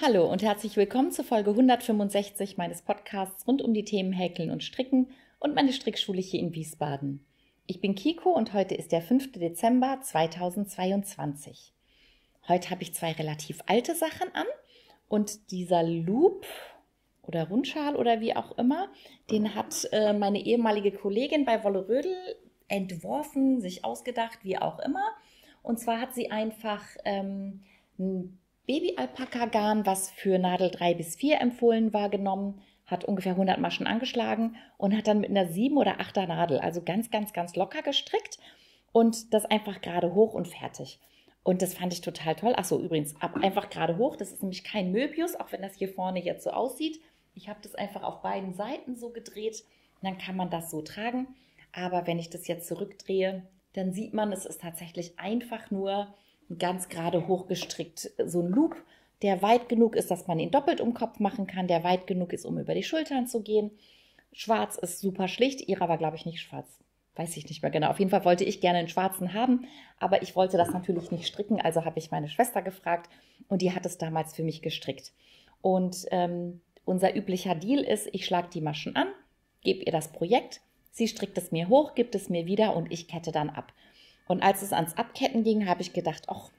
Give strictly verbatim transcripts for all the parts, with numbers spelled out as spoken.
Hallo und herzlich willkommen zur Folge hundertfünfundsechzig meines Podcasts rund um die Themen Häkeln und Stricken und meine Strickschule hier in Wiesbaden. Ich bin Kiko und heute ist der fünfte Dezember zweitausendzweiundzwanzig. Heute habe ich zwei relativ alte Sachen an und dieser Loop oder Rundschal oder wie auch immer, den hat äh, meine ehemalige Kollegin bei Wolle Rödel entworfen, sich ausgedacht, wie auch immer. Und zwar hat sie einfach ähm, ein Baby-Alpaka-Garn, was für Nadel drei bis vier empfohlen war, genommen, hat ungefähr hundert Maschen angeschlagen und hat dann mit einer sieben oder achter Nadel, also ganz, ganz, ganz locker gestrickt und das einfach gerade hoch und fertig. Und das fand ich total toll. Achso, übrigens, ab einfach gerade hoch, das ist nämlich kein Möbius, auch wenn das hier vorne jetzt so aussieht. Ich habe das einfach auf beiden Seiten so gedreht, dann kann man das so tragen. Aber wenn ich das jetzt zurückdrehe, dann sieht man, es ist tatsächlich einfach nur ganz gerade hochgestrickt, so ein Loop, der weit genug ist, dass man ihn doppelt um den Kopf machen kann, der weit genug ist, um über die Schultern zu gehen. Schwarz ist super schlicht, ihrer war, glaube ich, nicht schwarz. Weiß ich nicht mehr genau. Auf jeden Fall wollte ich gerne einen schwarzen haben, aber ich wollte das natürlich nicht stricken, also habe ich meine Schwester gefragt und die hat es damals für mich gestrickt. Und ähm, unser üblicher Deal ist, ich schlage die Maschen an, gebe ihr das Projekt, sie strickt es mir hoch, gibt es mir wieder und ich kette dann ab. Und als es ans Abketten ging, habe ich gedacht, ach,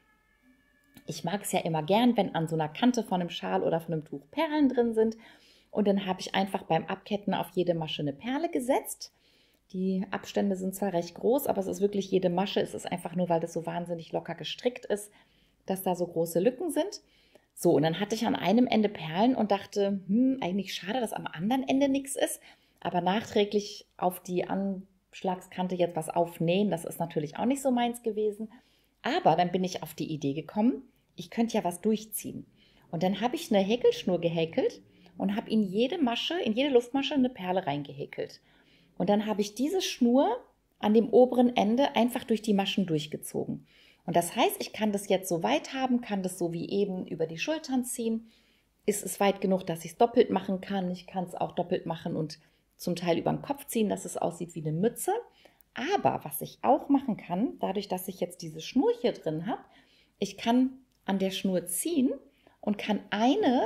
ich mag es ja immer gern, wenn an so einer Kante von einem Schal oder von einem Tuch Perlen drin sind. Und dann habe ich einfach beim Abketten auf jede Masche eine Perle gesetzt. Die Abstände sind zwar recht groß, aber es ist wirklich jede Masche. Es ist einfach nur, weil das so wahnsinnig locker gestrickt ist, dass da so große Lücken sind. So, und dann hatte ich an einem Ende Perlen und dachte, hm, eigentlich schade, dass am anderen Ende nichts ist. Aber nachträglich auf die Anschlagskante jetzt was aufnähen, das ist natürlich auch nicht so meins gewesen. Aber dann bin ich auf die Idee gekommen, ich könnte ja was durchziehen. Und dann habe ich eine Häkelschnur gehäkelt und habe in jede Masche, in jede Luftmasche eine Perle reingehäkelt. Und dann habe ich diese Schnur an dem oberen Ende einfach durch die Maschen durchgezogen. Und das heißt, ich kann das jetzt so weit haben, kann das so wie eben über die Schultern ziehen. Ist es weit genug, dass ich es doppelt machen kann? Ich kann es auch doppelt machen und zum Teil über den Kopf ziehen, dass es aussieht wie eine Mütze. Aber was ich auch machen kann, dadurch, dass ich jetzt diese Schnur hier drin habe, ich kann an der Schnur ziehen und kann eine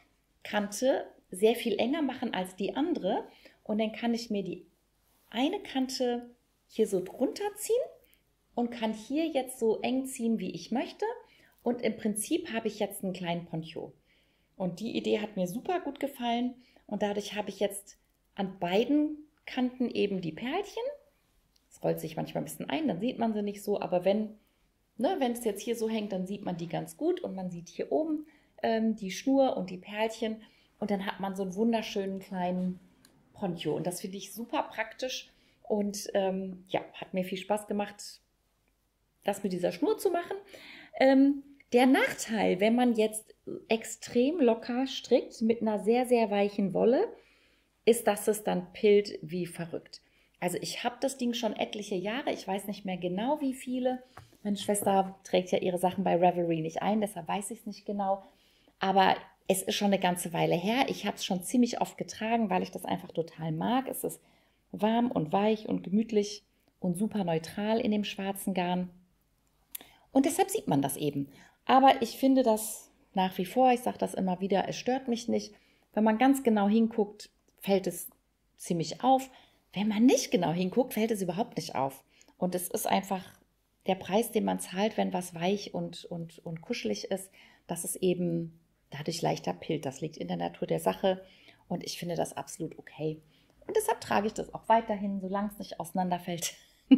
Kante sehr viel enger machen als die andere. Und dann kann ich mir die eine Kante hier so drunter ziehen und kann hier jetzt so eng ziehen, wie ich möchte. Und im Prinzip habe ich jetzt einen kleinen Poncho. Und die Idee hat mir super gut gefallen. Und dadurch habe ich jetzt an beiden Kanten eben die Perlchen. Es rollt sich manchmal ein bisschen ein, dann sieht man sie nicht so. Aber wenn, ne, wenn es jetzt hier so hängt, dann sieht man die ganz gut. Und man sieht hier oben ähm, die Schnur und die Perlchen. Und dann hat man so einen wunderschönen kleinen Poncho. Und das finde ich super praktisch. Und ähm, ja, hat mir viel Spaß gemacht, das mit dieser Schnur zu machen. Ähm, der Nachteil, wenn man jetzt extrem locker strickt mit einer sehr, sehr weichen Wolle, ist, dass es dann pillt wie verrückt. Also ich habe das Ding schon etliche Jahre, ich weiß nicht mehr genau wie viele. Meine Schwester trägt ja ihre Sachen bei Ravelry nicht ein, deshalb weiß ich es nicht genau. Aber es ist schon eine ganze Weile her. Ich habe es schon ziemlich oft getragen, weil ich das einfach total mag. Es ist warm und weich und gemütlich und super neutral in dem schwarzen Garn. Und deshalb sieht man das eben. Aber ich finde das nach wie vor, ich sage das immer wieder, es stört mich nicht. Wenn man ganz genau hinguckt, fällt es ziemlich auf. Wenn man nicht genau hinguckt, fällt es überhaupt nicht auf. Und es ist einfach der Preis, den man zahlt, wenn was weich und, und, und kuschelig ist, dass es eben dadurch leichter pillt. Das liegt in der Natur der Sache und ich finde das absolut okay. Und deshalb trage ich das auch weiterhin, solange es nicht auseinanderfällt,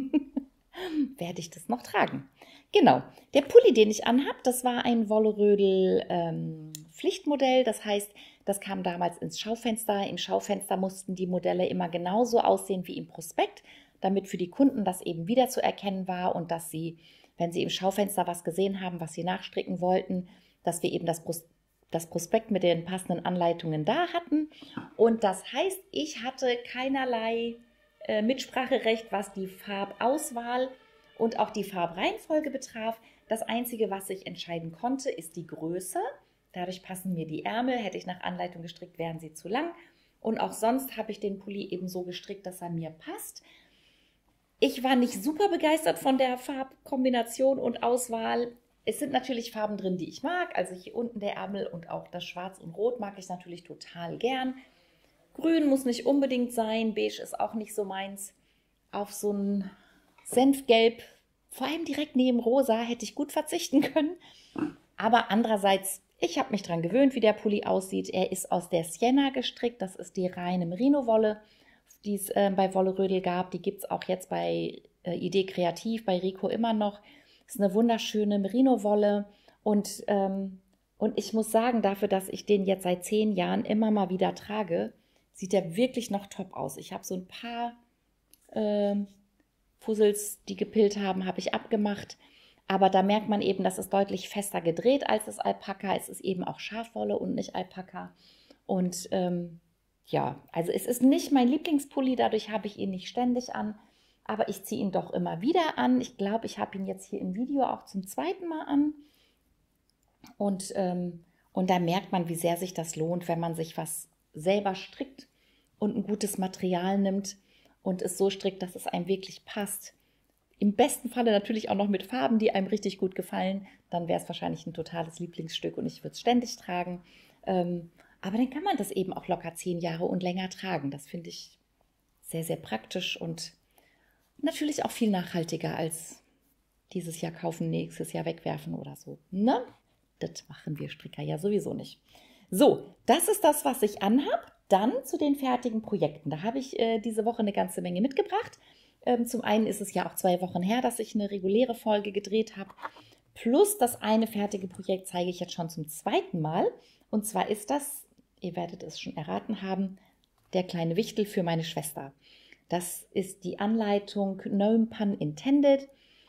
werde ich das noch tragen. Genau, der Pulli, den ich anhabe, das war ein Wolle Rödel ähm, Pflichtmodell. Das heißt, das kam damals ins Schaufenster. Im Schaufenster mussten die Modelle immer genauso aussehen wie im Prospekt, damit für die Kunden das eben wieder zu erkennen war und dass sie, wenn sie im Schaufenster was gesehen haben, was sie nachstricken wollten, dass wir eben das, Pros das Prospekt mit den passenden Anleitungen da hatten. Und das heißt, ich hatte keinerlei äh, Mitspracherecht, was die Farbauswahl und auch die Farbreihenfolge betraf. Das Einzige, was ich entscheiden konnte, ist die Größe. Dadurch passen mir die Ärmel. Hätte ich nach Anleitung gestrickt, wären sie zu lang. Und auch sonst habe ich den Pulli eben so gestrickt, dass er mir passt. Ich war nicht super begeistert von der Farbkombination und Auswahl. Es sind natürlich Farben drin, die ich mag. Also hier unten der Ärmel und auch das Schwarz und Rot mag ich natürlich total gern. Grün muss nicht unbedingt sein, beige ist auch nicht so meins. Auf so ein Senfgelb, vor allem direkt neben Rosa, hätte ich gut verzichten können. Aber andererseits, ich habe mich daran gewöhnt, wie der Pulli aussieht. Er ist aus der Sienna gestrickt, das ist die reine Merino-Wolle, die es äh, bei Wolle Rödel gab. Die gibt es auch jetzt bei äh, Idee Kreativ, bei Rico immer noch. Das ist eine wunderschöne Merino-Wolle und, ähm, und ich muss sagen, dafür, dass ich den jetzt seit zehn Jahren immer mal wieder trage, sieht er wirklich noch top aus. Ich habe so ein paar ähm, Fussels, die gepillt haben, habe ich abgemacht. Aber da merkt man eben, das ist deutlich fester gedreht als das Alpaka. Es ist eben auch Schafwolle und nicht Alpaka. Und ähm, ja, also es ist nicht mein Lieblingspulli, dadurch habe ich ihn nicht ständig an. Aber ich ziehe ihn doch immer wieder an. Ich glaube, ich habe ihn jetzt hier im Video auch zum zweiten Mal an. Und, ähm, und da merkt man, wie sehr sich das lohnt, wenn man sich was selber strickt und ein gutes Material nimmt und es so strickt, dass es einem wirklich passt. Im besten Falle natürlich auch noch mit Farben, die einem richtig gut gefallen. Dann wäre es wahrscheinlich ein totales Lieblingsstück und ich würde es ständig tragen. Ähm, aber dann kann man das eben auch locker zehn Jahre und länger tragen. Das finde ich sehr, sehr praktisch und natürlich auch viel nachhaltiger als dieses Jahr kaufen, nächstes Jahr wegwerfen oder so. Ne? Das machen wir Stricker ja sowieso nicht. So, das ist das, was ich anhab. Dann zu den fertigen Projekten. Da habe ich äh, diese Woche eine ganze Menge mitgebracht. Ähm, zum einen ist es ja auch zwei Wochen her, dass ich eine reguläre Folge gedreht habe. Plus das eine fertige Projekt zeige ich jetzt schon zum zweiten Mal. Und zwar ist das, ihr werdet es schon erraten haben, der kleine Wichtel für meine Schwester. Das ist die Anleitung No Pun Intended.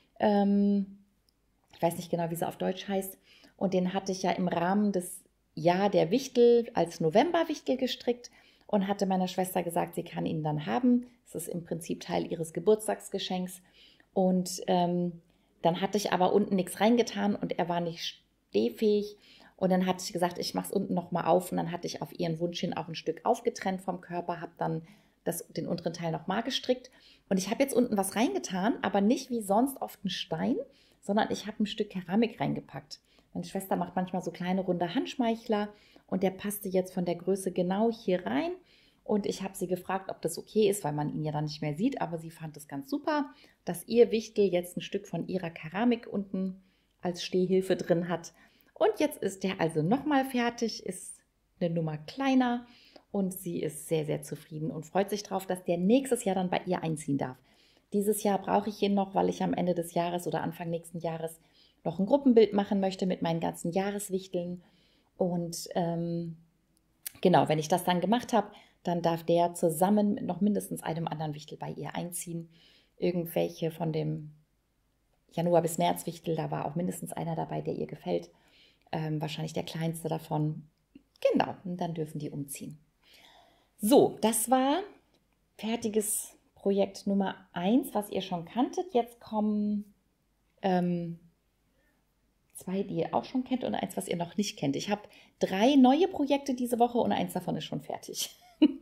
Ähm, ich weiß nicht genau, wie sie auf Deutsch heißt. Und den hatte ich ja im Rahmen des Jahr der Wichtel als Novemberwichtel gestrickt und hatte meiner Schwester gesagt, sie kann ihn dann haben. Es ist im Prinzip Teil ihres Geburtstagsgeschenks. Und ähm, dann hatte ich aber unten nichts reingetan und er war nicht stehfähig. Und dann hatte ich gesagt, ich mache es unten nochmal auf. Und dann hatte ich auf ihren Wunsch hin auch ein Stück aufgetrennt vom Körper, habe dann das, den unteren Teil nochmal gestrickt. Und ich habe jetzt unten was reingetan, aber nicht wie sonst oft einen Stein, sondern ich habe ein Stück Keramik reingepackt. Meine Schwester macht manchmal so kleine runde Handschmeichler und der passte jetzt von der Größe genau hier rein. Und ich habe sie gefragt, ob das okay ist, weil man ihn ja dann nicht mehr sieht. Aber sie fand es ganz super, dass ihr Wichtel jetzt ein Stück von ihrer Keramik unten als Stehhilfe drin hat. Und jetzt ist der also nochmal fertig, ist eine Nummer kleiner und sie ist sehr, sehr zufrieden und freut sich drauf, dass der nächstes Jahr dann bei ihr einziehen darf. Dieses Jahr brauche ich ihn noch, weil ich am Ende des Jahres oder Anfang nächsten Jahres noch ein Gruppenbild machen möchte mit meinen ganzen Jahreswichteln. Und ähm, genau, wenn ich das dann gemacht habe, dann darf der zusammen mit noch mindestens einem anderen Wichtel bei ihr einziehen. Irgendwelche von dem Januar bis März Wichtel, da war auch mindestens einer dabei, der ihr gefällt. Ähm, wahrscheinlich der kleinste davon. Genau, und dann dürfen die umziehen. So, das war fertiges Projekt Nummer eins, was ihr schon kanntet. Jetzt kommen ähm, zwei, die ihr auch schon kennt und eins, was ihr noch nicht kennt. Ich habe drei neue Projekte diese Woche und eins davon ist schon fertig.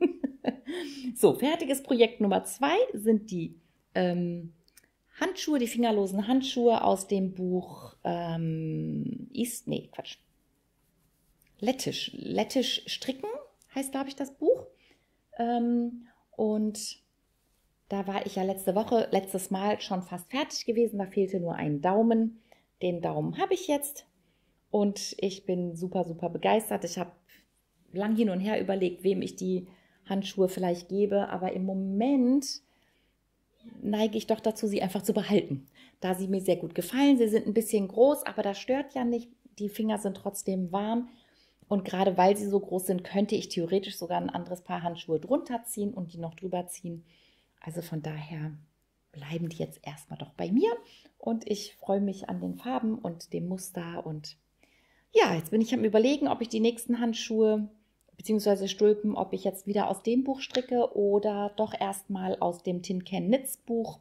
So, fertiges Projekt Nummer zwei sind die ähm, Handschuhe, die fingerlosen Handschuhe aus dem Buch ähm, East, nee, Quatsch. Lettisch. Lettisch stricken heißt, glaube ich, das Buch. Ähm, und da war ich ja letzte Woche, letztes Mal schon fast fertig gewesen. Da fehlte nur ein Daumen. Den Daumen habe ich jetzt und ich bin super, super begeistert. Ich habe lang hin und her überlegt, wem ich die Handschuhe vielleicht gebe, aber im Moment neige ich doch dazu, sie einfach zu behalten, da sie mir sehr gut gefallen. Sie sind ein bisschen groß, aber das stört ja nicht. Die Finger sind trotzdem warm und gerade weil sie so groß sind, könnte ich theoretisch sogar ein anderes Paar Handschuhe drunter ziehen und die noch drüber ziehen. Also von daher bleiben die jetzt erstmal doch bei mir und ich freue mich an den Farben und dem Muster und ja, jetzt bin ich am Überlegen, ob ich die nächsten Handschuhe bzw. Stulpen, ob ich jetzt wieder aus dem Buch stricke oder doch erstmal aus dem Tin Can Knits Buch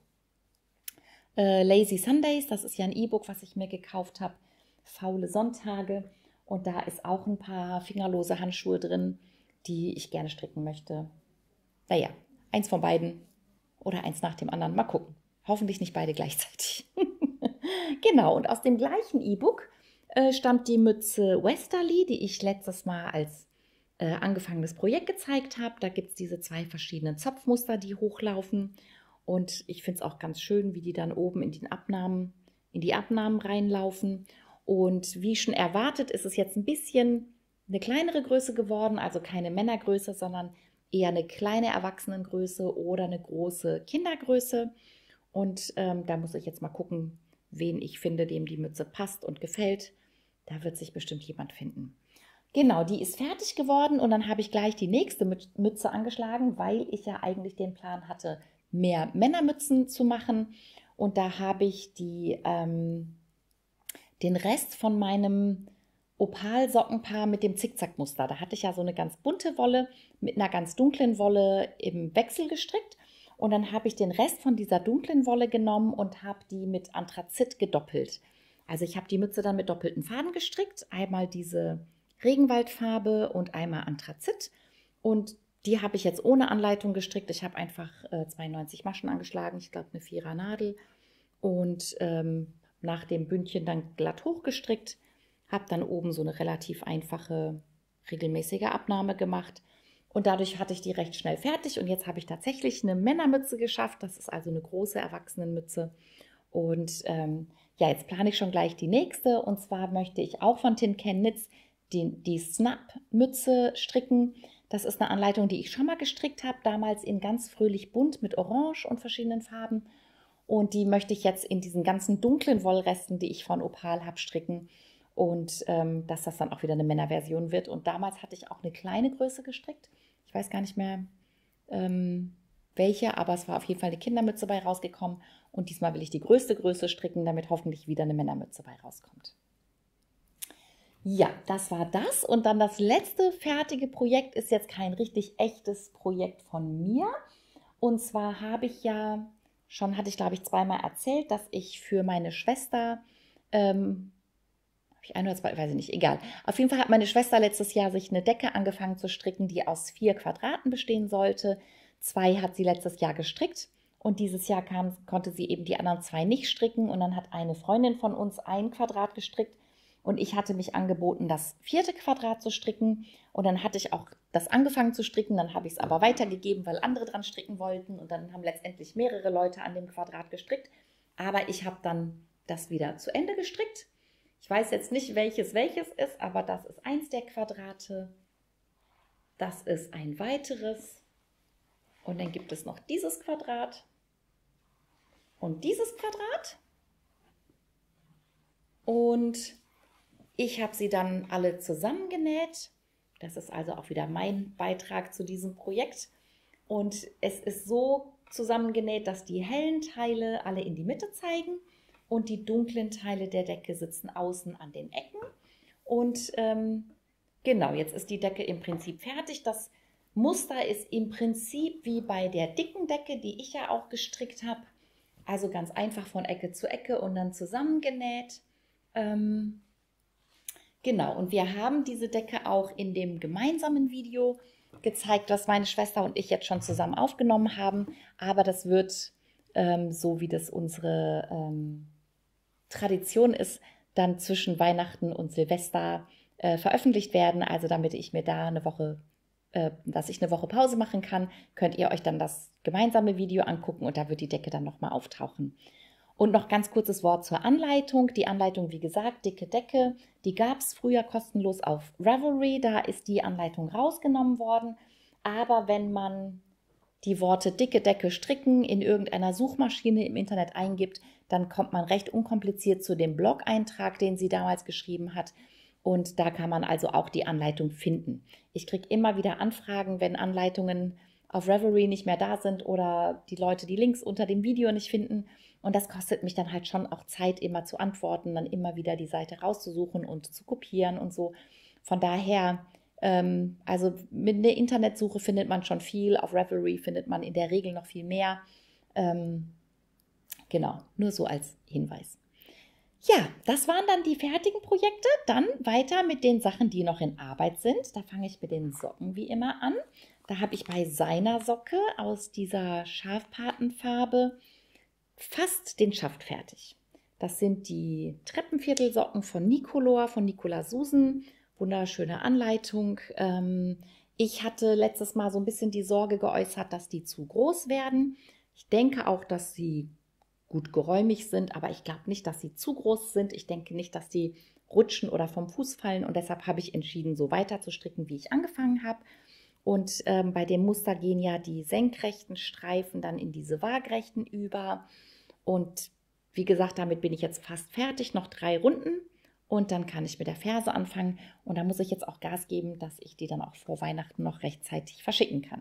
äh, Lazy Sundays. Das ist ja ein E-Book, was ich mir gekauft habe. Faule Sonntage. Und da ist auch ein paar fingerlose Handschuhe drin, die ich gerne stricken möchte. Naja, eins von beiden oder eins nach dem anderen. Mal gucken. Hoffentlich nicht beide gleichzeitig. Genau, und aus dem gleichen E-Book äh, stammt die Mütze Westerly, die ich letztes Mal als äh, angefangenes Projekt gezeigt habe. Da gibt es diese zwei verschiedenen Zopfmuster, die hochlaufen. Und ich finde es auch ganz schön, wie die dann oben in den Abnahmen, in die Abnahmen reinlaufen. Und wie schon erwartet, ist es jetzt ein bisschen eine kleinere Größe geworden, also keine Männergröße, sondern eher eine kleine Erwachsenengröße oder eine große Kindergröße. Und ähm, da muss ich jetzt mal gucken, wen ich finde, dem die Mütze passt und gefällt. Da wird sich bestimmt jemand finden. Genau, die ist fertig geworden und dann habe ich gleich die nächste Mütze angeschlagen, weil ich ja eigentlich den Plan hatte, mehr Männermützen zu machen. Und da habe ich die, ähm, den Rest von meinem Opal-Sockenpaar mit dem Zickzackmuster. Da hatte ich ja so eine ganz bunte Wolle mit einer ganz dunklen Wolle im Wechsel gestrickt. Und dann habe ich den Rest von dieser dunklen Wolle genommen und habe die mit Anthrazit gedoppelt. Also ich habe die Mütze dann mit doppelten Faden gestrickt. Einmal diese Regenwaldfarbe und einmal Anthrazit. Und die habe ich jetzt ohne Anleitung gestrickt. Ich habe einfach äh, zweiundneunzig Maschen angeschlagen. Ich glaube eine Vierer Nadel. Und ähm, nach dem Bündchen dann glatt hochgestrickt. Habe dann oben so eine relativ einfache, regelmäßige Abnahme gemacht. Und dadurch hatte ich die recht schnell fertig. Und jetzt habe ich tatsächlich eine Männermütze geschafft. Das ist also eine große Erwachsenenmütze. Und ähm, ja, jetzt plane ich schon gleich die nächste. Und zwar möchte ich auch von Tin Can Knits die, die Snap-Mütze stricken. Das ist eine Anleitung, die ich schon mal gestrickt habe. Damals in ganz fröhlich bunt mit Orange und verschiedenen Farben. Und die möchte ich jetzt in diesen ganzen dunklen Wollresten, die ich von Opal habe, stricken. Und ähm, dass das dann auch wieder eine Männerversion wird. Und damals hatte ich auch eine kleine Größe gestrickt. Ich weiß gar nicht mehr ähm, welche, aber es war auf jeden Fall eine Kindermütze bei rausgekommen. Und diesmal will ich die größte Größe stricken, damit hoffentlich wieder eine Männermütze bei rauskommt. Ja, das war das. Und dann das letzte fertige Projekt ist jetzt kein richtig echtes Projekt von mir. Und zwar habe ich ja, schon hatte ich glaube ich zweimal erzählt, dass ich für meine Schwester... Ähm, ein oder zwei, weiß ich nicht, egal. Auf jeden Fall hat meine Schwester letztes Jahr sich eine Decke angefangen zu stricken, die aus vier Quadraten bestehen sollte. Zwei hat sie letztes Jahr gestrickt und dieses Jahr kam, konnte sie eben die anderen zwei nicht stricken und dann hat eine Freundin von uns ein Quadrat gestrickt und ich hatte mich angeboten, das vierte Quadrat zu stricken und dann hatte ich auch das angefangen zu stricken, dann habe ich es aber weitergegeben, weil andere dran stricken wollten und dann haben letztendlich mehrere Leute an dem Quadrat gestrickt, aber ich habe dann das wieder zu Ende gestrickt. Ich weiß jetzt nicht, welches welches ist, aber das ist eins der Quadrate. Das ist ein weiteres. Und dann gibt es noch dieses Quadrat und dieses Quadrat. Und ich habe sie dann alle zusammengenäht. Das ist also auch wieder mein Beitrag zu diesem Projekt. Und es ist so zusammengenäht, dass die hellen Teile alle in die Mitte zeigen. Und die dunklen Teile der Decke sitzen außen an den Ecken. Und ähm, genau, jetzt ist die Decke im Prinzip fertig. Das Muster ist im Prinzip wie bei der dicken Decke, die ich ja auch gestrickt habe. Also ganz einfach von Ecke zu Ecke und dann zusammengenäht. Ähm, genau, und wir haben diese Decke auch in dem gemeinsamen Video gezeigt, was meine Schwester und ich jetzt schon zusammen aufgenommen haben. Aber das wird, ähm, so wie das unsere... Ähm, Tradition ist, dann zwischen Weihnachten und Silvester äh, veröffentlicht werden. Also damit ich mir da eine Woche, äh, dass ich eine Woche Pause machen kann, könnt ihr euch dann das gemeinsame Video angucken und da wird die Decke dann nochmal auftauchen. Und noch ganz kurzes Wort zur Anleitung. Die Anleitung, wie gesagt, dicke Decke, die gab es früher kostenlos auf Ravelry. Da ist die Anleitung rausgenommen worden. Aber wenn man die Worte dicke Decke stricken in irgendeiner Suchmaschine im Internet eingibt, dann kommt man recht unkompliziert zu dem Blog-Eintrag, den sie damals geschrieben hat. Und da kann man also auch die Anleitung finden. Ich kriege immer wieder Anfragen, wenn Anleitungen auf Ravelry nicht mehr da sind oder die Leute die Links unter dem Video nicht finden. Und das kostet mich dann halt schon auch Zeit, immer zu antworten, dann immer wieder die Seite rauszusuchen und zu kopieren und so. Von daher... Also mit der Internetsuche findet man schon viel, auf Ravelry findet man in der Regel noch viel mehr. Ähm, genau, nur so als Hinweis. Ja, das waren dann die fertigen Projekte. Dann weiter mit den Sachen, die noch in Arbeit sind. Da fange ich mit den Socken wie immer an. Da habe ich bei seiner Socke aus dieser Schafpatenfarbe fast den Schaft fertig. Das sind die Treppenviertelsocken von Nicolor, von Nicola Susan. Wunderschöne Anleitung. Ähm, ich hatte letztes Mal so ein bisschen die Sorge geäußert, dass die zu groß werden. Ich denke auch, dass sie gut geräumig sind, aber ich glaube nicht, dass sie zu groß sind. Ich denke nicht, dass die rutschen oder vom Fuß fallen und deshalb habe ich entschieden, so weiter zu stricken, wie ich angefangen habe. Und ähm, bei dem Muster gehen ja die senkrechten Streifen dann in diese waagrechten über. Und wie gesagt, damit bin ich jetzt fast fertig, noch drei Runden und dann kann ich mit der Ferse anfangen. Und da muss ich jetzt auch Gas geben, dass ich die dann auch vor Weihnachten noch rechtzeitig verschicken kann.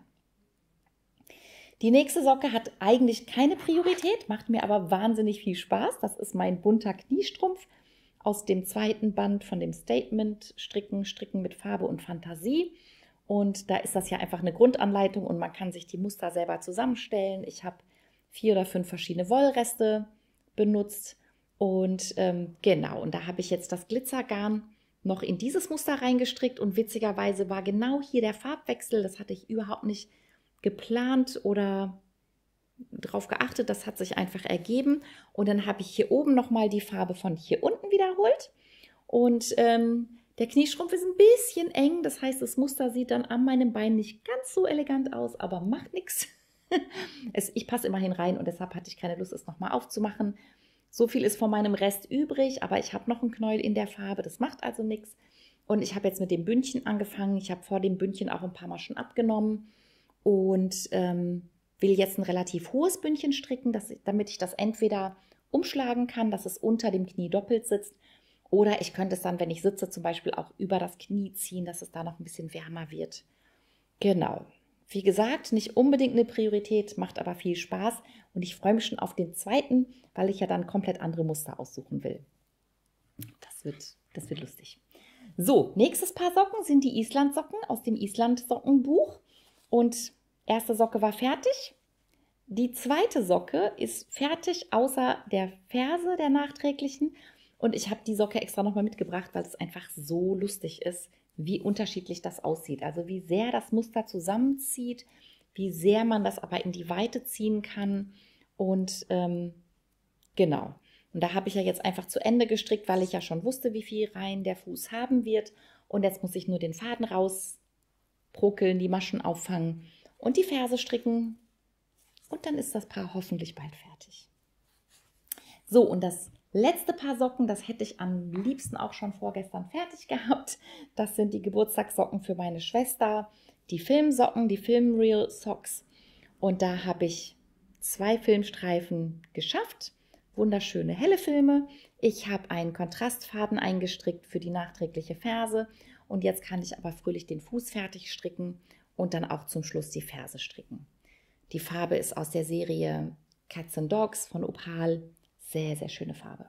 Die nächste Socke hat eigentlich keine Priorität, macht mir aber wahnsinnig viel Spaß. Das ist mein bunter Kniestrumpf aus dem zweiten Band von dem Statement Stricken, Stricken mit Farbe und Fantasie. Und da ist das ja einfach eine Grundanleitung und man kann sich die Muster selber zusammenstellen. Ich habe vier oder fünf verschiedene Wollreste benutzt und ähm, genau, und da habe ich jetzt das Glitzergarn noch in dieses Muster reingestrickt und witzigerweise war genau hier der Farbwechsel, das hatte ich überhaupt nicht geplant oder darauf geachtet, das hat sich einfach ergeben und dann habe ich hier oben nochmal die Farbe von hier unten wiederholt und ähm, der Kniestrumpf ist ein bisschen eng, das heißt, das Muster sieht dann an meinem Bein nicht ganz so elegant aus, aber macht nichts. Es, ich passe immerhin rein und deshalb hatte ich keine Lust, es nochmal aufzumachen. So viel ist von meinem Rest übrig, aber ich habe noch ein Knäuel in der Farbe, das macht also nichts. Und ich habe jetzt mit dem Bündchen angefangen. Ich habe vor dem Bündchen auch ein paar Maschen abgenommen und ähm, will jetzt ein relativ hohes Bündchen stricken, dass ich, damit ich das entweder umschlagen kann, dass es unter dem Knie doppelt sitzt. Oder ich könnte es dann, wenn ich sitze, zum Beispiel auch über das Knie ziehen, dass es da noch ein bisschen wärmer wird. Genau. Wie gesagt, nicht unbedingt eine Priorität, macht aber viel Spaß und ich freue mich schon auf den zweiten, weil ich ja dann komplett andere Muster aussuchen will. Das wird, das wird lustig. So, nächstes Paar Socken sind die Island-Socken aus dem Island-Sockenbuch und erste Socke war fertig. Die zweite Socke ist fertig, außer der Ferse der nachträglichen und ich habe die Socke extra nochmal mitgebracht, weil es einfach so lustig ist, wie unterschiedlich das aussieht. Also wie sehr das Muster zusammenzieht, wie sehr man das aber in die Weite ziehen kann. Und ähm, genau. Und da habe ich ja jetzt einfach zu Ende gestrickt, weil ich ja schon wusste, wie viel Reihen der Fuß haben wird. Und jetzt muss ich nur den Faden rausbruckeln, die Maschen auffangen und die Ferse stricken. Und dann ist das Paar hoffentlich bald fertig. So, und das letzte Paar Socken, das hätte ich am liebsten auch schon vorgestern fertig gehabt. Das sind die Geburtstagssocken für meine Schwester, die Filmsocken, die Film Real Socks. Und da habe ich zwei Filmstreifen geschafft. Wunderschöne helle Filme. Ich habe einen Kontrastfaden eingestrickt für die nachträgliche Ferse. Und jetzt kann ich aber fröhlich den Fuß fertig stricken und dann auch zum Schluss die Ferse stricken. Die Farbe ist aus der Serie Cats and Dogs von Opal. Sehr, sehr schöne Farbe.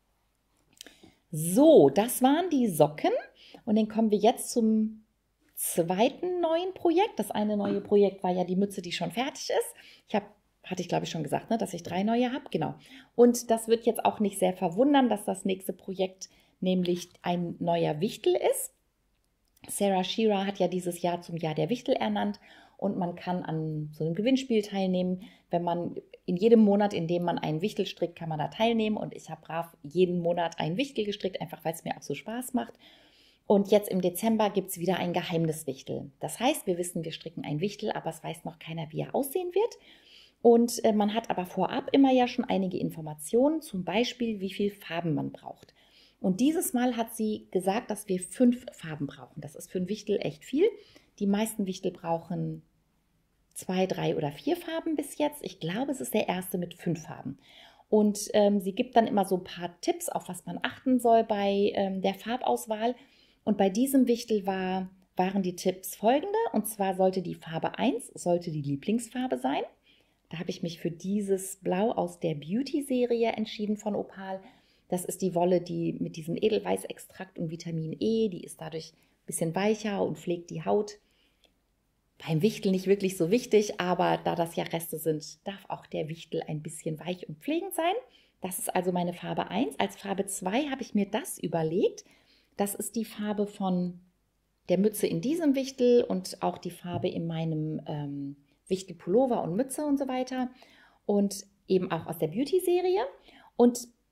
So, das waren die Socken und dann kommen wir jetzt zum zweiten neuen Projekt. Das eine neue Projekt war ja die Mütze, die schon fertig ist. Ich habe, hatte ich glaube ich schon gesagt, ne, dass ich drei neue habe. Genau. Und das wird jetzt auch nicht sehr verwundern, dass das nächste Projekt nämlich ein neuer Wichtel ist. Sarah Shearer hat ja dieses Jahr zum Jahr der Wichtel ernannt. Und man kann an so einem Gewinnspiel teilnehmen. Wenn man in jedem Monat, in dem man einen Wichtel strickt, kann man da teilnehmen. Und ich habe brav jeden Monat einen Wichtel gestrickt, einfach weil es mir auch so Spaß macht. Und jetzt im Dezember gibt es wieder ein Geheimniswichtel. Das heißt, wir wissen, wir stricken ein Wichtel, aber es weiß noch keiner, wie er aussehen wird. Und äh, man hat aber vorab immer ja schon einige Informationen, zum Beispiel, wie viel Farben man braucht. Und dieses Mal hat sie gesagt, dass wir fünf Farben brauchen. Das ist für ein Wichtel echt viel. Die meisten Wichtel brauchen zwei, drei oder vier Farben bis jetzt. Ich glaube, es ist der erste mit fünf Farben. Und ähm, sie gibt dann immer so ein paar Tipps, auf was man achten soll bei ähm, der Farbauswahl. Und bei diesem Wichtel war, waren die Tipps folgende. Und zwar sollte die Farbe eins sollte die Lieblingsfarbe sein. Da habe ich mich für dieses Blau aus der Beauty-Serie entschieden von Opal. Das ist die Wolle, die mit diesem Edelweißextrakt und Vitamin E, die ist dadurch ein bisschen weicher und pflegt die Haut. Beim Wichtel nicht wirklich so wichtig, aber da das ja Reste sind, darf auch der Wichtel ein bisschen weich und pflegend sein. Das ist also meine Farbe eins. Als Farbe zwei habe ich mir das überlegt. Das ist die Farbe von der Mütze in diesem Wichtel und auch die Farbe in meinem ähm, Wichtelpullover und Mütze und so weiter. Und eben auch aus der Beauty-Serie. Und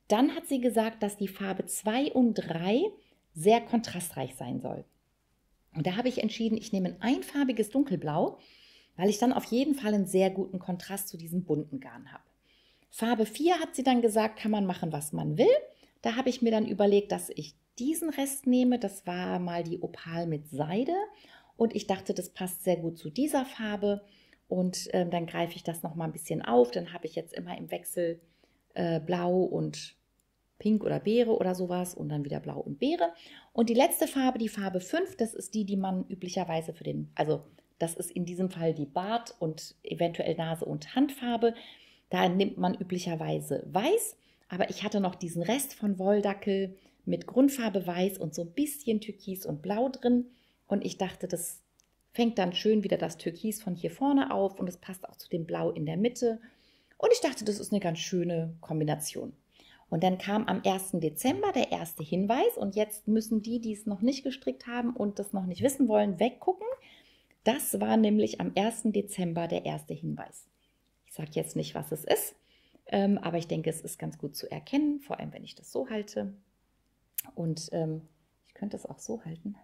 Dann hat sie gesagt, dass die Farbe zwei und drei sehr kontrastreich sein soll. Und da habe ich entschieden, ich nehme ein einfarbiges Dunkelblau, weil ich dann auf jeden Fall einen sehr guten Kontrast zu diesem bunten Garn habe. Farbe vier hat sie dann gesagt, kann man machen, was man will. Da habe ich mir dann überlegt, dass ich diesen Rest nehme. Das war mal die Opal mit Seide. Und ich dachte, das passt sehr gut zu dieser Farbe. Und ähm, dann greife ich das noch mal ein bisschen auf. Dann habe ich jetzt immer im Wechsel äh, Blau und Pink oder Beere oder sowas und dann wieder Blau und Beere. Und die letzte Farbe, die Farbe fünf, das ist die, die man üblicherweise für den, also das ist in diesem Fall die Bart- und eventuell Nase- und Handfarbe. Da nimmt man üblicherweise Weiß, aber ich hatte noch diesen Rest von Wolldackel mit Grundfarbe Weiß und so ein bisschen Türkis und Blau drin. Und ich dachte, das fängt dann schön wieder das Türkis von hier vorne auf und es passt auch zu dem Blau in der Mitte. Und ich dachte, das ist eine ganz schöne Kombination. Und dann kam am ersten Dezember der erste Hinweis und jetzt müssen die, die es noch nicht gestrickt haben und das noch nicht wissen wollen, weggucken. Das war nämlich am ersten Dezember der erste Hinweis. Ich sage jetzt nicht, was es ist, ähm, aber ich denke, es ist ganz gut zu erkennen, vor allem wenn ich das so halte. Und ähm, ich könnte es auch so halten.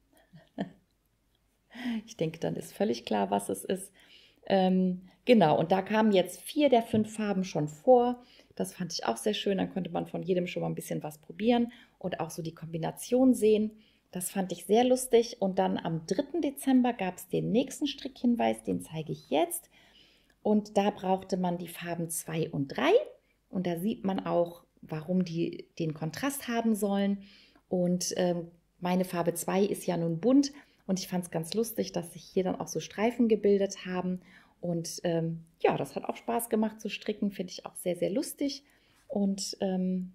Ich denke, dann ist völlig klar, was es ist. Ähm, genau, und da kamen jetzt vier der fünf Farben schon vor. Das fand ich auch sehr schön. Dann konnte man von jedem schon mal ein bisschen was probieren und auch so die Kombination sehen. Das fand ich sehr lustig. Und dann am dritten Dezember gab es den nächsten Strickhinweis, den zeige ich jetzt. Und da brauchte man die Farben zwei und drei. Und da sieht man auch, warum die den Kontrast haben sollen. Und ähm, meine Farbe zwei ist ja nun bunt. Und ich fand es ganz lustig, dass sich hier dann auch so Streifen gebildet haben. Und ähm, ja, das hat auch Spaß gemacht zu stricken. Finde ich auch sehr, sehr lustig. Und ähm,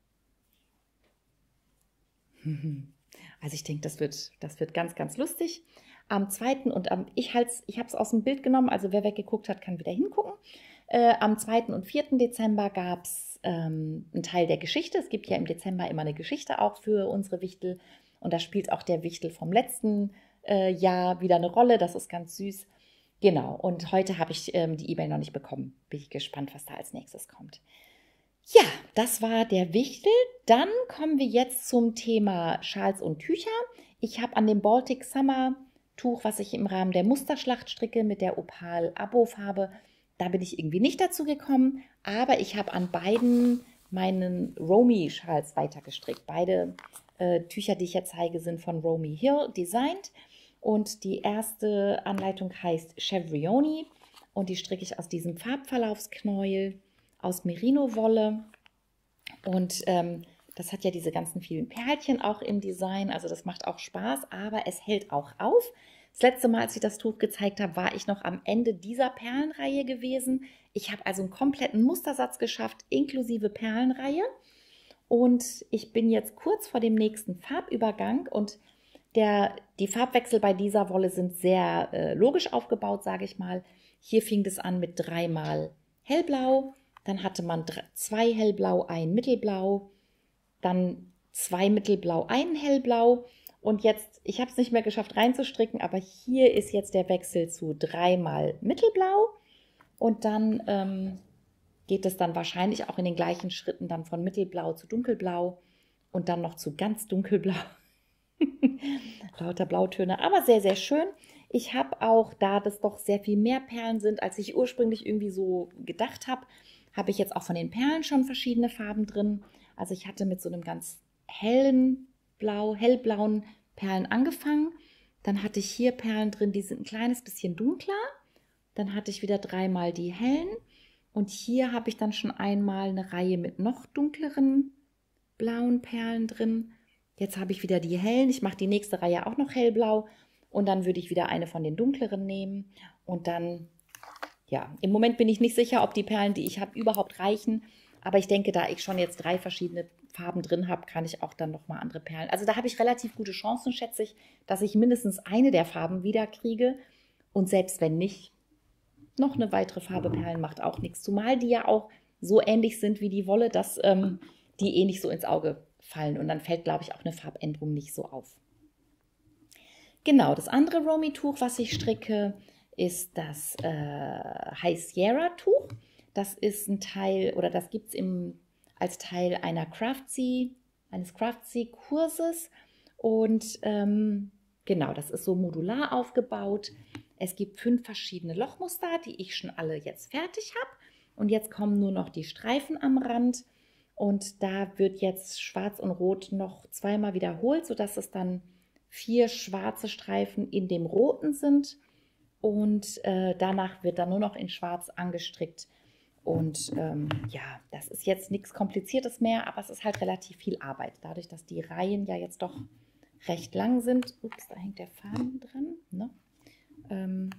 also ich denke, das wird, das wird ganz, ganz lustig. Am zweiten und am, ich, ich habe es aus dem Bild genommen, also wer weggeguckt hat, kann wieder hingucken. Äh, am zweiten und vierten Dezember gab es ähm, einen Teil der Geschichte. Es gibt ja im Dezember immer eine Geschichte auch für unsere Wichtel. Und da spielt auch der Wichtel vom letzten äh, Jahr wieder eine Rolle. Das ist ganz süß. Genau, und heute habe ich ähm, die E-Mail noch nicht bekommen. Bin ich gespannt, was da als nächstes kommt. Ja, das war der Wichtel. Dann kommen wir jetzt zum Thema Schals und Tücher. Ich habe an dem Baltic Summer Tuch, was ich im Rahmen der Musterschlacht stricke mit der Opal Abo Farbe, da bin ich irgendwie nicht dazu gekommen, aber ich habe an beiden meinen Romy Schals weitergestrickt. Beide äh, Tücher, die ich jetzt zeige, sind von Romy Hill designt und die erste Anleitung heißt Chevrioni und die stricke ich aus diesem Farbverlaufsknäuel aus Merino-Wolle und ähm, das hat ja diese ganzen vielen Perlchen auch im Design, also das macht auch Spaß, aber es hält auch auf. Das letzte Mal, als ich das Tuch gezeigt habe, war ich noch am Ende dieser Perlenreihe gewesen. Ich habe also einen kompletten Mustersatz geschafft, inklusive Perlenreihe. Und ich bin jetzt kurz vor dem nächsten Farbübergang und der, die Farbwechsel bei dieser Wolle sind sehr äh, logisch aufgebaut, sage ich mal. Hier fing es an mit dreimal hellblau, dann hatte man drei, zwei hellblau, ein mittelblau, dann zwei mittelblau, ein hellblau und jetzt, ich habe es nicht mehr geschafft reinzustricken, aber hier ist jetzt der Wechsel zu dreimal mittelblau und dann ähm, geht es dann wahrscheinlich auch in den gleichen Schritten dann von mittelblau zu dunkelblau und dann noch zu ganz dunkelblau. Lauter Blautöne, aber sehr, sehr schön. Ich habe auch, da das doch sehr viel mehr Perlen sind, als ich ursprünglich irgendwie so gedacht habe, habe ich jetzt auch von den Perlen schon verschiedene Farben drin. Also ich hatte mit so einem ganz hellen Blau, hellblauen Perlen angefangen. Dann hatte ich hier Perlen drin, die sind ein kleines bisschen dunkler. Dann hatte ich wieder dreimal die hellen. Und hier habe ich dann schon einmal eine Reihe mit noch dunkleren blauen Perlen drin. Jetzt habe ich wieder die hellen. Ich mache die nächste Reihe auch noch hellblau. Und dann würde ich wieder eine von den dunkleren nehmen. Und dann, ja, im Moment bin ich nicht sicher, ob die Perlen, die ich habe, überhaupt reichen. Aber ich denke, da ich schon jetzt drei verschiedene Farben drin habe, kann ich auch dann nochmal andere Perlen. Also da habe ich relativ gute Chancen, schätze ich, dass ich mindestens eine der Farben wieder kriege. Und selbst wenn nicht, noch eine weitere Farbe Perlen macht auch nichts. Zumal die ja auch so ähnlich sind wie die Wolle, dass ähm, die eh nicht so ins Auge fallen. Und dann fällt, glaube ich, auch eine Farbänderung nicht so auf. Genau, das andere Romy-Tuch, was ich stricke, ist das äh, High Sierra Tuch. Das ist ein Teil, oder das gibt es im als Teil einer Craftsy, eines Craftsy-Kurses. Und ähm, genau, das ist so modular aufgebaut. Es gibt fünf verschiedene Lochmuster, die ich schon alle jetzt fertig habe. Und jetzt kommen nur noch die Streifen am Rand. Und da wird jetzt Schwarz und Rot noch zweimal wiederholt, sodass es dann vier schwarze Streifen in dem Roten sind. Und äh, danach wird dann nur noch in Schwarz angestrickt. Und ähm, ja, das ist jetzt nichts Kompliziertes mehr, aber es ist halt relativ viel Arbeit. Dadurch, dass die Reihen ja jetzt doch recht lang sind. Ups, da hängt der Faden dran. Ne? Ähm,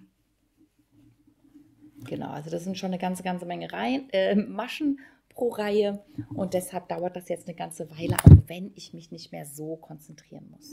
genau, also das sind schon eine ganze, ganze Menge Reihen, äh, Maschen pro Reihe. Und deshalb dauert das jetzt eine ganze Weile, auch wenn ich mich nicht mehr so konzentrieren muss.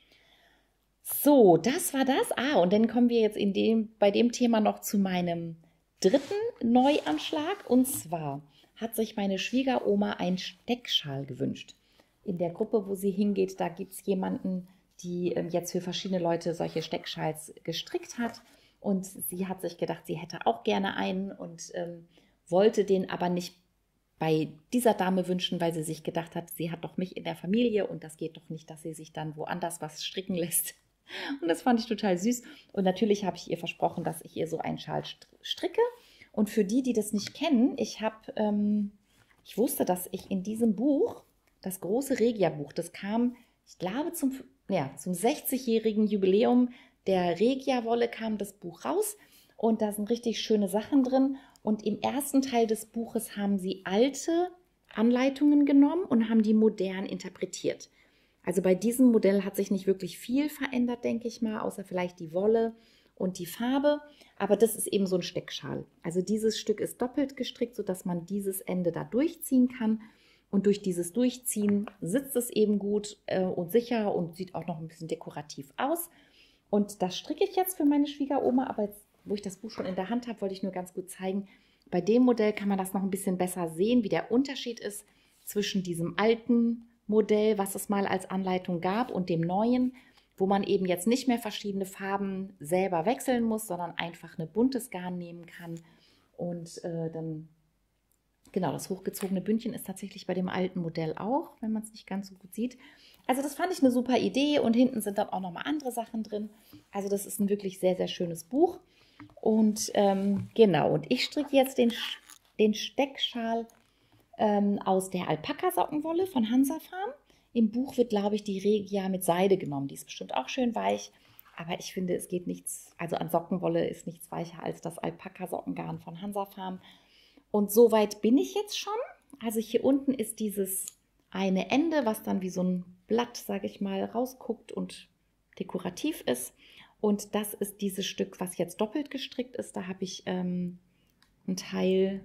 So, das war das. Ah, und dann kommen wir jetzt in dem, bei dem Thema noch zu meinem dritten Neuanschlag. Und zwar hat sich meine Schwiegeroma einen Steckschal gewünscht. In der Gruppe, wo sie hingeht, da gibt es jemanden, die ähm, jetzt für verschiedene Leute solche Steckschals gestrickt hat. Und sie hat sich gedacht, sie hätte auch gerne einen und ähm, wollte den aber nicht bei dieser Dame wünschen, weil sie sich gedacht hat, sie hat doch mich in der Familie und das geht doch nicht, dass sie sich dann woanders was stricken lässt. Und das fand ich total süß. Und natürlich habe ich ihr versprochen, dass ich ihr so einen Schal stricke. Und für die, die das nicht kennen, ich habe, ähm, ich wusste, dass ich in diesem Buch, das große Regia-Buch, das kam, ich glaube, zum, ja, zum sechzigjährigen Jubiläum der Regia-Wolle kam das Buch raus. Und da sind richtig schöne Sachen drin. Und im ersten Teil des Buches haben sie alte Anleitungen genommen und haben die modern interpretiert. Also bei diesem Modell hat sich nicht wirklich viel verändert, denke ich mal, außer vielleicht die Wolle und die Farbe. Aber das ist eben so ein Steckschal. Also dieses Stück ist doppelt gestrickt, sodass man dieses Ende da durchziehen kann. Und durch dieses Durchziehen sitzt es eben gut äh, und sicher und sieht auch noch ein bisschen dekorativ aus. Und das stricke ich jetzt für meine Schwiegeroma, aber jetzt, wo ich das Buch schon in der Hand habe, wollte ich nur ganz gut zeigen. Bei dem Modell kann man das noch ein bisschen besser sehen, wie der Unterschied ist zwischen diesem alten Modell, was es mal als Anleitung gab, und dem neuen, wo man eben jetzt nicht mehr verschiedene Farben selber wechseln muss, sondern einfach ein buntes Garn nehmen kann. Und äh, dann, genau, das hochgezogene Bündchen ist tatsächlich bei dem alten Modell auch, wenn man es nicht ganz so gut sieht. Also das fand ich eine super Idee und hinten sind dann auch nochmal andere Sachen drin. Also das ist ein wirklich sehr, sehr schönes Buch. Und ähm, genau, und ich stricke jetzt den, den Steckschal ähm, aus der Alpaka-Sockenwolle von Hansa Farm. Im Buch wird, glaube ich, die Regia mit Seide genommen. Die ist bestimmt auch schön weich. Aber ich finde, es geht nichts, also an Sockenwolle ist nichts weicher als das Alpaka-Sockengarn von Hansa Farm. Und so weit bin ich jetzt schon. Also hier unten ist dieses eine Ende, was dann wie so ein Blatt, sage ich mal, rausguckt und dekorativ ist. Und das ist dieses Stück, was jetzt doppelt gestrickt ist. Da habe ich ähm, einen Teil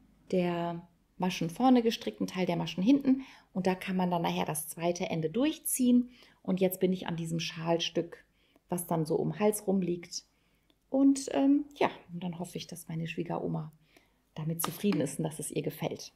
der Maschen vorne gestrickt, einen Teil der Maschen hinten. Und da kann man dann nachher das zweite Ende durchziehen. Und jetzt bin ich an diesem Schalstück, was dann so um den Hals rumliegt. Und ähm, ja, und dann hoffe ich, dass meine Schwiegeroma damit zufrieden ist und dass es ihr gefällt.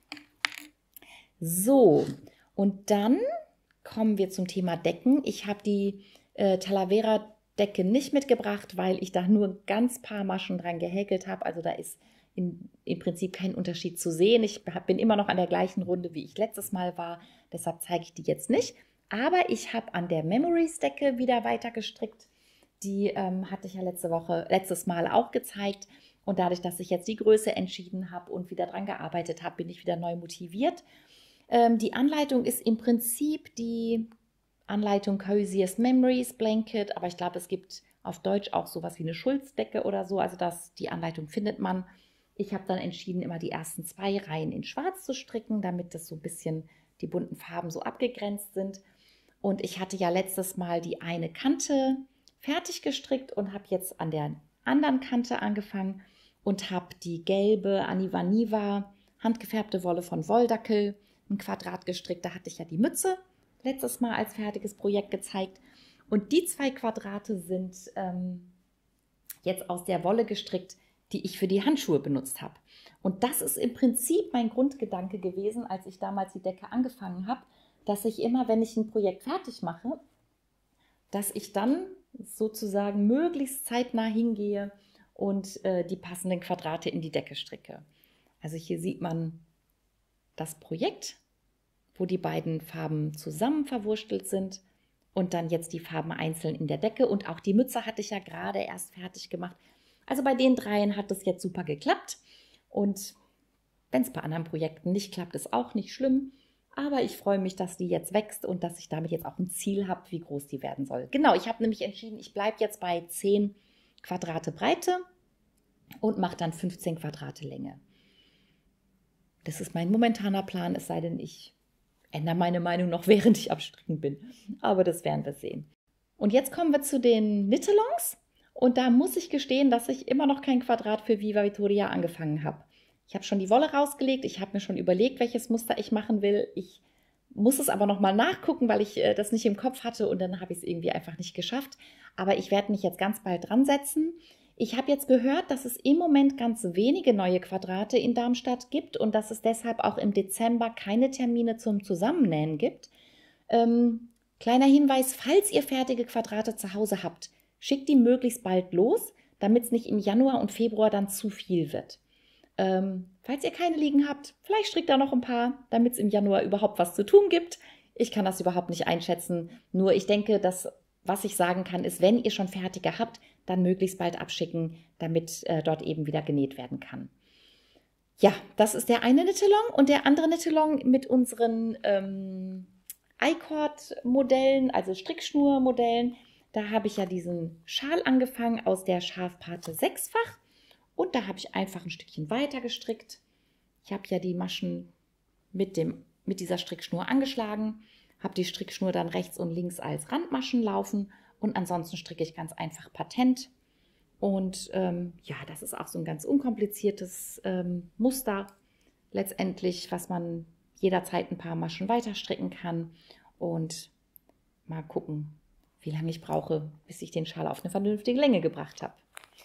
So, und dann kommen wir zum Thema Decken. Ich habe die äh, Talavera Decke nicht mitgebracht, weil ich da nur ganz paar Maschen dran gehäkelt habe. Also da ist in, im Prinzip kein Unterschied zu sehen. Ich bin immer noch an der gleichen Runde, wie ich letztes Mal war. Deshalb zeige ich die jetzt nicht. Aber ich habe an der Memories Decke wieder weiter gestrickt. Die ähm, hatte ich ja letzte Woche, letztes Mal auch gezeigt. Und dadurch, dass ich jetzt die Größe entschieden habe und wieder dran gearbeitet habe, bin ich wieder neu motiviert. Ähm, die Anleitung ist im Prinzip die Anleitung Coziest Memories Blanket, aber ich glaube, es gibt auf Deutsch auch sowas wie eine Schulzdecke oder so. Also das, die Anleitung findet man. Ich habe dann entschieden, immer die ersten zwei Reihen in Schwarz zu stricken, damit das so ein bisschen die bunten Farben so abgegrenzt sind. Und ich hatte ja letztes Mal die eine Kante fertig gestrickt und habe jetzt an der anderen Kante angefangen und habe die gelbe Aniva Niva handgefärbte Wolle von Wolldackel ein Quadrat gestrickt. Da hatte ich ja die Mütze letztes Mal als fertiges Projekt gezeigt. Und die zwei Quadrate sind ähm, jetzt aus der Wolle gestrickt, die ich für die Handschuhe benutzt habe. Und das ist im Prinzip mein Grundgedanke gewesen, als ich damals die Decke angefangen habe, dass ich immer, wenn ich ein Projekt fertig mache, dass ich dann sozusagen möglichst zeitnah hingehe und äh, die passenden Quadrate in die Decke stricke. Also hier sieht man das Projekt wo die beiden Farben zusammen verwurstelt sind und dann jetzt die Farben einzeln in der Decke. Und auch die Mütze hatte ich ja gerade erst fertig gemacht. Also bei den dreien hat das jetzt super geklappt. Und wenn es bei anderen Projekten nicht klappt, ist auch nicht schlimm. Aber ich freue mich, dass die jetzt wächst und dass ich damit jetzt auch ein Ziel habe, wie groß die werden soll. Genau, ich habe nämlich entschieden, ich bleibe jetzt bei zehn Quadrate Breite und mache dann fünfzehn Quadrate Länge. Das ist mein momentaner Plan, es sei denn, ich ändere meine Meinung noch, während ich am Stricken bin. Aber das werden wir sehen. Und jetzt kommen wir zu den Knit-Alongs. Und da muss ich gestehen, dass ich immer noch kein Quadrat für Viva Vittoria angefangen habe. Ich habe schon die Wolle rausgelegt, ich habe mir schon überlegt, welches Muster ich machen will. Ich muss es aber nochmal nachgucken, weil ich äh, das nicht im Kopf hatte und dann habe ich es irgendwie einfach nicht geschafft. Aber ich werde mich jetzt ganz bald dran setzen. Ich habe jetzt gehört, dass es im Moment ganz wenige neue Quadrate in Darmstadt gibt und dass es deshalb auch im Dezember keine Termine zum Zusammennähen gibt. Ähm, kleiner Hinweis, falls ihr fertige Quadrate zu Hause habt, schickt die möglichst bald los, damit es nicht im Januar und Februar dann zu viel wird. Ähm, falls ihr keine liegen habt, vielleicht strickt da noch ein paar, damit es im Januar überhaupt was zu tun gibt. Ich kann das überhaupt nicht einschätzen. Nur ich denke, dass, was ich sagen kann, ist, wenn ihr schon fertige habt, dann möglichst bald abschicken, damit äh, dort eben wieder genäht werden kann. Ja, das ist der eine Knit-Along und der andere Knit-Along mit unseren ähm, I-Cord-Modellen, also Strickschnur-Modellen. Da habe ich ja diesen Schal angefangen aus der Schafpate sechsfach. Und da habe ich einfach ein Stückchen weiter gestrickt. Ich habe ja die Maschen mit, dem, mit dieser Strickschnur angeschlagen, habe die Strickschnur dann rechts und links als Randmaschen laufen und ansonsten stricke ich ganz einfach Patent. Und ähm, ja, das ist auch so ein ganz unkompliziertes ähm, Muster letztendlich, was man jederzeit ein paar Maschen weiter stricken kann. Und mal gucken, wie lange ich brauche, bis ich den Schal auf eine vernünftige Länge gebracht habe.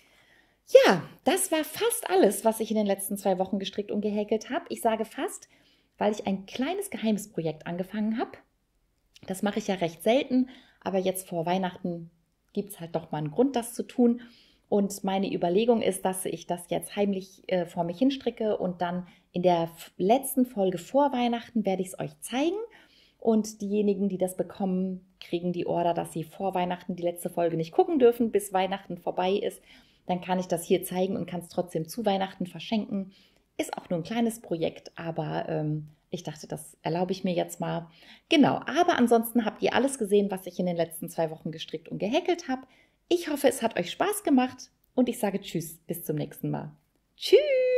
Ja, das war fast alles, was ich in den letzten zwei Wochen gestrickt und gehäkelt habe. Ich sage fast, weil ich ein kleines geheimes Projekt angefangen habe. Das mache ich ja recht selten, aber jetzt vor Weihnachten gibt es halt doch mal einen Grund, das zu tun. Und meine Überlegung ist, dass ich das jetzt heimlich äh, vor mich hinstricke und dann in der letzten Folge vor Weihnachten werde ich es euch zeigen. Und diejenigen, die das bekommen, kriegen die Order, dass sie vor Weihnachten die letzte Folge nicht gucken dürfen, bis Weihnachten vorbei ist. Dann kann ich das hier zeigen und kann es trotzdem zu Weihnachten verschenken. Ist auch nur ein kleines Projekt, aber ähm, ich dachte, das erlaube ich mir jetzt mal. Genau, aber ansonsten habt ihr alles gesehen, was ich in den letzten zwei Wochen gestrickt und gehäkelt habe. Ich hoffe, es hat euch Spaß gemacht und ich sage Tschüss, bis zum nächsten Mal. Tschüss!